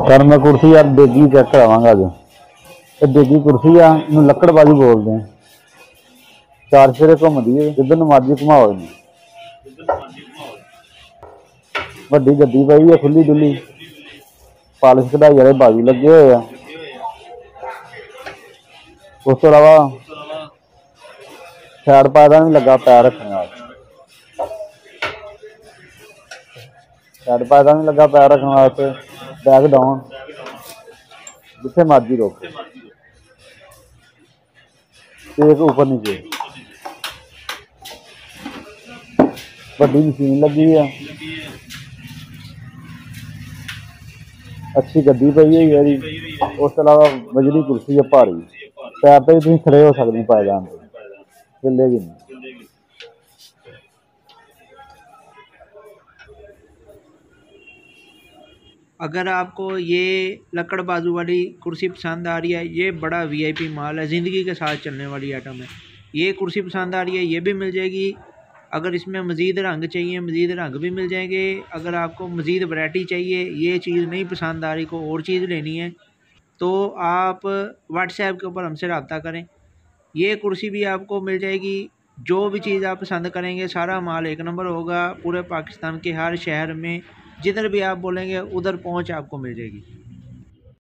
Sir मैं कुर्सी यार देगी चेक करावांगा अज। ये देगी कुर्सी आ, इन्हूं लकड़बाजी बोलते हैं। चार फेरे घूमदी है, जिधर नूं मर्जी घुमाओ इन्हूं। वड्डी गद्दी पई है खुली डुली, पालिश कढ़ाई वाले बाजू लगे हुए आ। उस तो इलावा साइड पायदा नहीं लगा पैर रखने वास्ते, साइड पायदा नहीं लगा पैर रखने वास्ते। बैक डाउन जिथे मर्जी रोक, एक ऊपर नीचे। वड्डी मशीन लगी है, अच्छी गद्दी पई है जी। उस तो इलावा वजनी कुर्सी है भारी, पैर तो भी खड़े हो सकते पायदान से, हिलेगी नहीं। अगर आपको ये लकड़ बाजू वाली कुर्सी पसंद आ रही है, ये बड़ा वीआईपी माल है, ज़िंदगी के साथ चलने वाली आइटम है। ये कुर्सी पसंद आ रही है, ये भी मिल जाएगी। अगर इसमें मज़ीद रंग चाहिए, मज़ीद रंग भी मिल जाएंगे। अगर आपको मज़ीद वैरायटी चाहिए, ये चीज़ नहीं पसंद आ रही, को और चीज़ लेनी है, तो आप व्हाट्सएप के ऊपर हमसे रब्ता करें। ये कुर्सी भी आपको मिल जाएगी। जो भी चीज़ आप पसंद करेंगे, सारा माल एक नंबर होगा। पूरे पाकिस्तान के हर शहर में जिधर भी आप बोलेंगे उधर पहुंच आपको मिल जाएगी।